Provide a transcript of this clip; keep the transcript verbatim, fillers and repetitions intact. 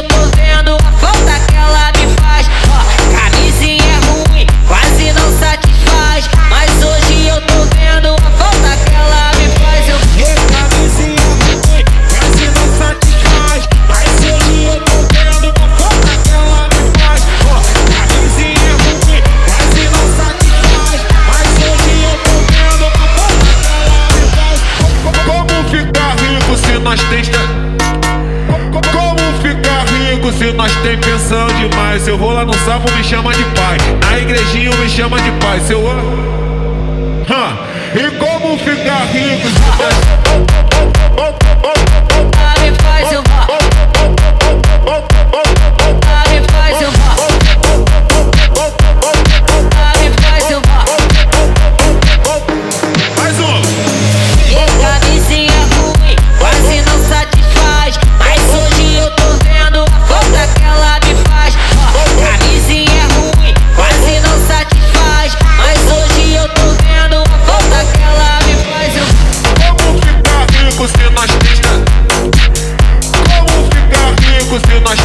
eu tô vendo a falta que ela me faz. Ó, camisinha é ruim, quase não satisfaz, mas hoje eu tô vendo a falta que ela me faz. Eu camisinha é ruim, quase não satisfaz, mas hoje eu tô vendo a falta que ela me faz. Ó, camisinha é ruim, quase não satisfaz, mas hoje eu tô vendo a falta que ela me faz. Como ficar rico se nós tem Como ficar rico se nós tem pensão demais? Se eu vou lá no salmo me chama de pai, na igrejinha me chama de pai. Se eu Hã? E como ficar rico se nós me faz eu me faz eu me faz eu mais um. Camisinha ruim, quase não satisfaz, mas hoje eu tô vendo a falta que ela me faz. Ó, camisinha ruim, quase não satisfaz, mas hoje eu tô vendo a falta que ela me faz. Eu... Como ficar rico se nós tem Como ficar rico se nós